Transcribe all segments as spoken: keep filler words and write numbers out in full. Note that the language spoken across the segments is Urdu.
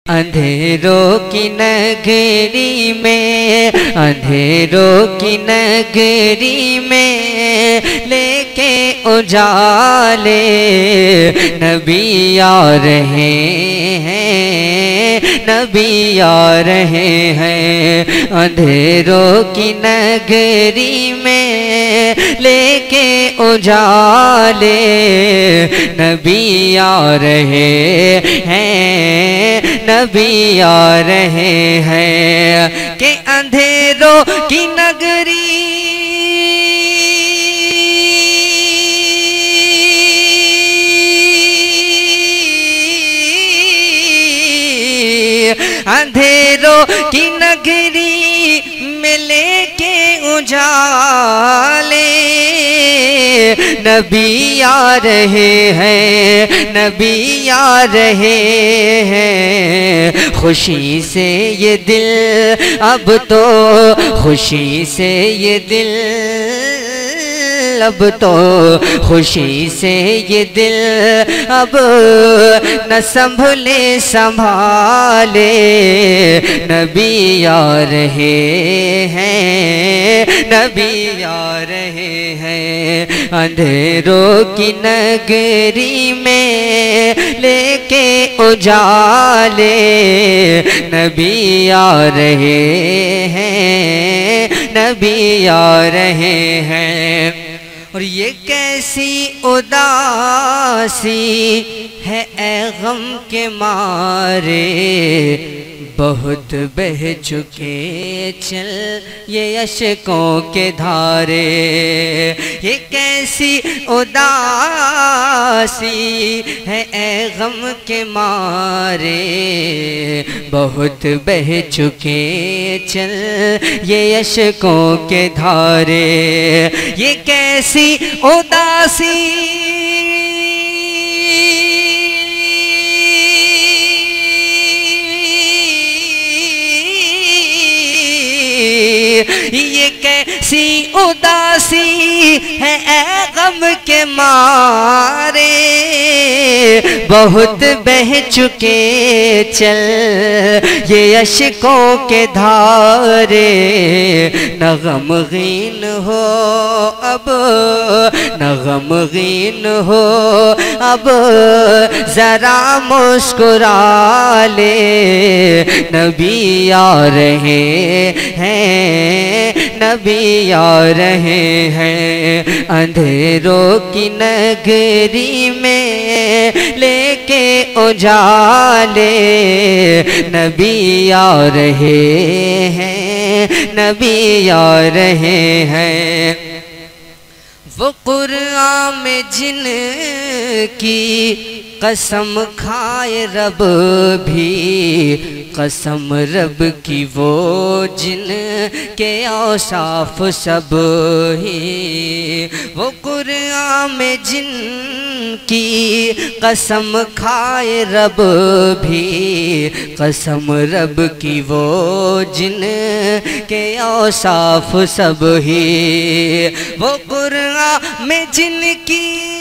اندھیروں کی نگری میں، اندھیروں کی نگری میں لے کے اجالے نبی آ رہے ہیں، نبی آ رہے ہیں۔ اندھیروں کی نگری میں لے کے اجالے نبی آ رہے ہیں، نبی آ رہے ہیں۔ کہ اندھیروں کی نگری اندھیروں کی نگری میں لے کے اجالے نبی آ رہے ہیں، نبی آ رہے ہیں۔ خوشی سے یہ دل اب تو، خوشی سے یہ دل اب تو، خوشی سے یہ دل اب نہ سنبھلے سنبھالے نبی آ رہے ہیں، نبی آ رہے ہیں۔ اندھیروں کی نگری میں لے کے اجالے نبی آ رہے ہیں، نبی آ رہے ہیں۔ اور یہ کیسی اداسی ہے اے غم کے مارے، بہت بہہ چکے چل یہ اشکوں کے دھارے۔ یہ کیسی اداسی ہے اے غم کے مارے، بہت بہہ چکے چل یہ اشکوں کے دھارے۔ یہ کیسی اداسی یہ کیسی اداسی ہے اے غم کے مارے، بہت بہہ چکے چل یہ اشکوں کے دھارے۔ نہ غمگین ہو اب، نہ غمگین ہو اب، ذرا مسکرا لے نبی آ رہے ہیں، نبی آ رہے ہیں۔ اندھیروں کی نگری میں لے کے اجالے نبی آ رہے ہیں، نبی آ رہے ہیں۔ وہ قرآن میں جن کی قسم کھائے رب بھی، قسم رب کی وہ جن کے اوصاف سب ہی۔ وہ قرآن میں جن کی قسم کھائے رب بھی، قسم رب کی وہ جن کے اوصاف سب ہی۔ وہ قرآن میں جن کی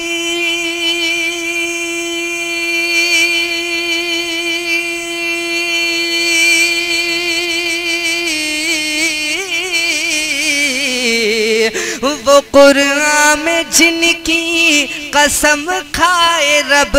وہ قرآن میں جن کی قسم کھائے رب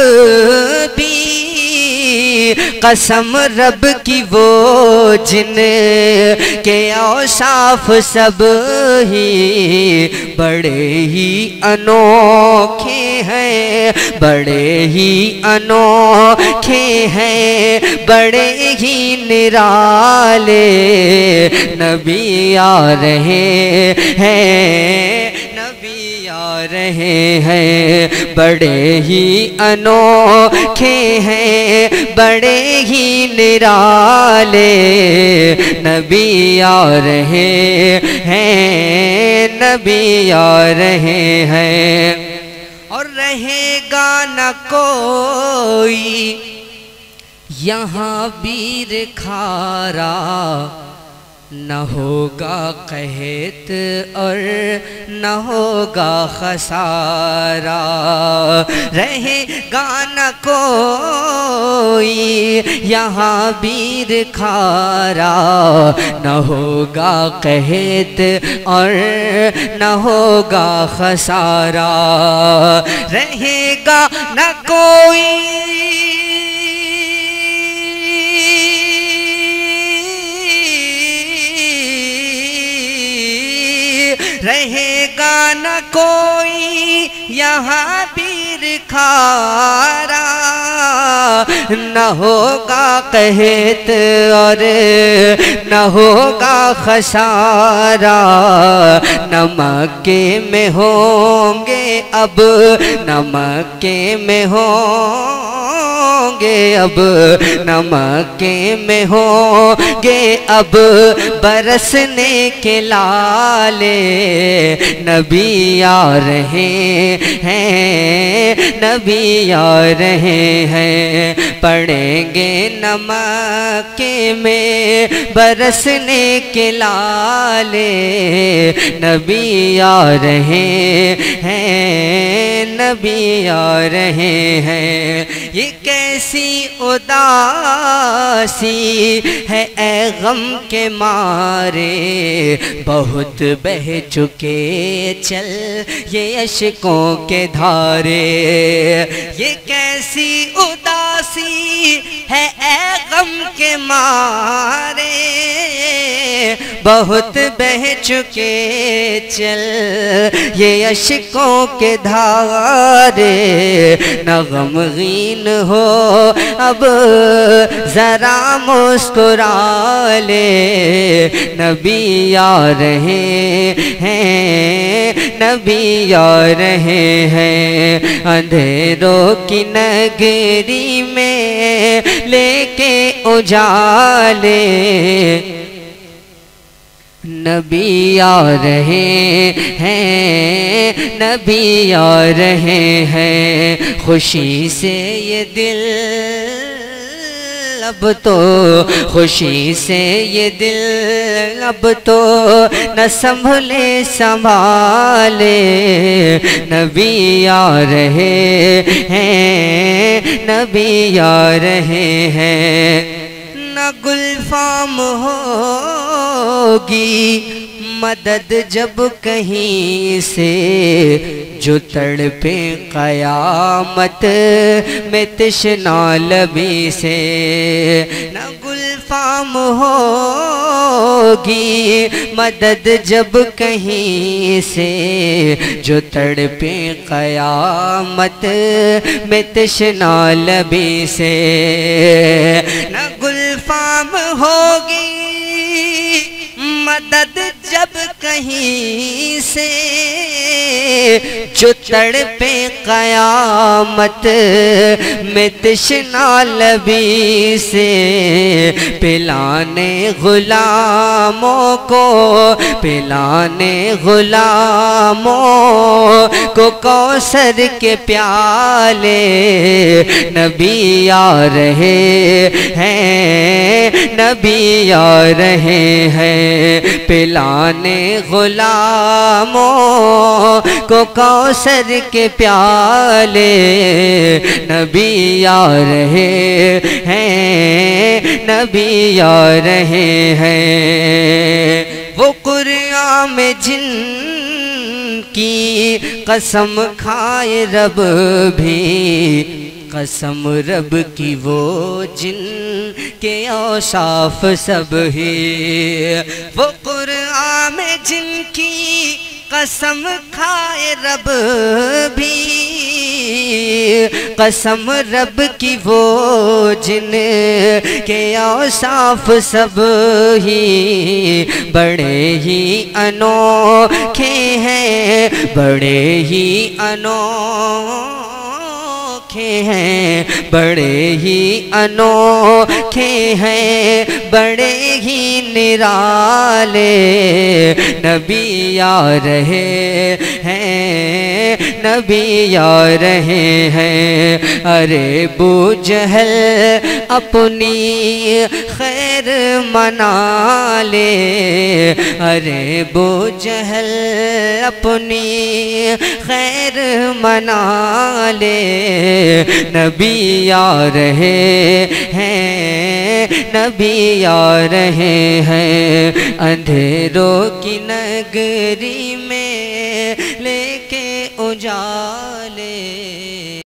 بھی، قسم رب کی وہ جن کے اوصاف سب ہی۔ بڑے ہی انوکھے ہیں، بڑے ہی انوکھے ہیں، بڑے ہی نرالے نبی آ رہے ہیں، نبی آ رہے ہیں۔ بڑے ہی انوکھے ہیں، بڑے ہی نرالے نبی آ رہے ہیں، نبی آ رہے ہیں۔ اور رہے گا نہ کوئی یہاں بیر کھارا، نہ ہوگا قحط اور نہ ہوگا خسارہ، رہے گا نہ کوئی یہاں بیر کھارا، نہ ہوگا قحط اور نہ ہوگا خسارہ، رہے گا نہ کوئی رہے گا نہ کوئی یہاں بیر کھارا، نہ ہوگا قحط اور نہ ہوگا خسارہ، نہ مکے میں ہوں گے اب نہ مکے میں ہوں گے اب نہ مکے میں ہوں گے اب برسنے کے لالے، نبی آ رہے ہیں نبی آ رہے ہیں، پڑیں گے نہ مکے میں برسنے کے لالے، نبی آ رہے ہیں نبی آ رہے ہیں۔ یہ کیسی اداسی ہے اے غم کے مارے، بہت بہہ چکے چل یہ اشکوں کے دھارے، یہ کیسی اداسی ہے اے غم کے مارے، بہت بہہ چکے چل یہ اشکوں کے دھارے، نہ غمگین ہو اب ذرا مسکرا لے، نبی آ رہے ہیں نبی آ رہے ہیں، اندھیروں کی نگری میں لے کے اجالے، نبی آ رہے ہیں نبی آ رہے ہیں، خوشی سے یہ دل اب تو خوشی سے یہ دل اب تو نہ سنبھلے سنبھالے، نبی آ رہے ہیں نبی آ رہے ہیں، نہ گلفام ہوگی مدد جب کہیں سے، جو تڑپے قیامت میں تشنا لبی سے، نہ گلفام ہوگی مدد جب کہیں سے، جو تڑپے قیامت میں تشنا لبی سے، نہ گلفام ہوگی مدد جب کہیں سے، جو تڑپے قیامت میں تشنا لبی سے، پلانے غلاموں کو پلانے غلاموں کو کوثر کے پیالے، نبی آ رہے ہیں نبی آ رہے ہیں، پلانے غلاموں کو کوثر کے پیالے، نبی آ رہے ہیں نبی آ رہے ہیں، وہ قرآن میں جن کی قسم کھائے رب بھی، قسم رب کی وہ جن کے اوصاف سب ہی، وہ قرآن میں جن کی قسم کھائے رب بھی، قسم رب کی وہ جن کے اوصاف سب ہی، بڑے ہی انوکھے ہیں بڑے ہی انوکھے ہیں بڑے ہی انوکھے ہیں بڑے ہی نرالے، نبی آ رہے ہیں نبی آ رہے ہیں۔ ارے ابو جہل اپنی خیر منا لے، ارے ابو جہل اپنی خیر منا لے، نبی آ رہے ہیں نبی آ رہے ہیں۔ اندھیروں کی نگری میں لے کے اجالے،